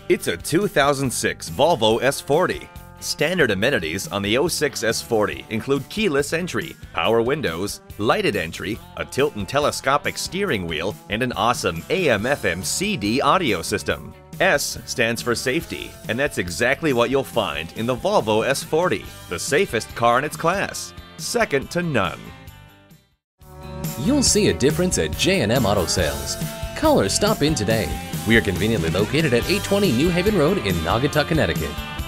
It's a 2006 Volvo S40. Standard amenities on the 06 S40 include keyless entry, power windows, lighted entry, a tilt and telescopic steering wheel, and an awesome AM/FM CD audio system. S stands for safety, and that's exactly what you'll find in the Volvo S40, the safest car in its class, second to none. You'll see a difference at J M Auto Sales. Call or stop in today. We are conveniently located at 820 New Haven Road in Naugatuck, Connecticut.